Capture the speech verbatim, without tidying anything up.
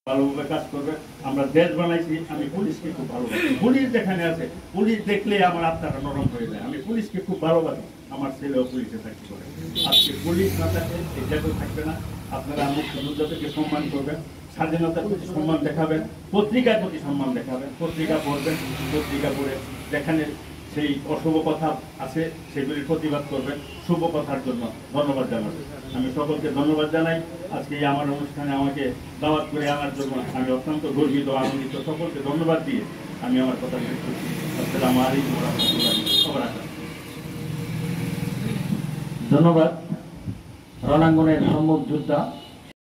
ভালোভাবে কাজ করবে। আমরা দেশ বানাইছি, আমি পুলিশকে খুব ভালোবাসি। পুলিশ যেখানে আছে, পুলিশ দেখলে আমার আত্মাটা নরম হয়ে যায়। আমি পুলিশকে খুব ভালোবাসি, আমার ছেলেও পুলিশে চাকরি করে। আজকে পুলিশ না থাকলে এই জায়গায় থাকবে না। আপনারা মুক্তিযোদ্ধাদেরকে সম্মান করবেন, স্বাধীনতার প্রতি সম্মান দেখাবেন, পত্রিকার প্রতি সম্মান দেখাবেন, পত্রিকা পড়বেন, পত্রিকা পড়ে যেখানে সেই অশুভ কথা আছে সেগুলির প্রতিবাদ করবেন, শুভ কথার জন্য ধন্যবাদ জানাবেন। আমি সকলকে ধন্যবাদ জানাই। আজকে এই আমার অনুষ্ঠানে আমাকে দাওয়াত করে আনার জন্য আমি অত্যন্ত গর্বিত, আনন্দিত। সকলকে ধন্যবাদ দিয়ে আমি আমার কথা শেষ করছি। আসসালামু আলাইকুম ওয়া রাহমাতুল্লাহি ওয়া বারাকাতুহু। ধন্যবাদ রণাঙ্গনের সম্মুখ যোদ্ধা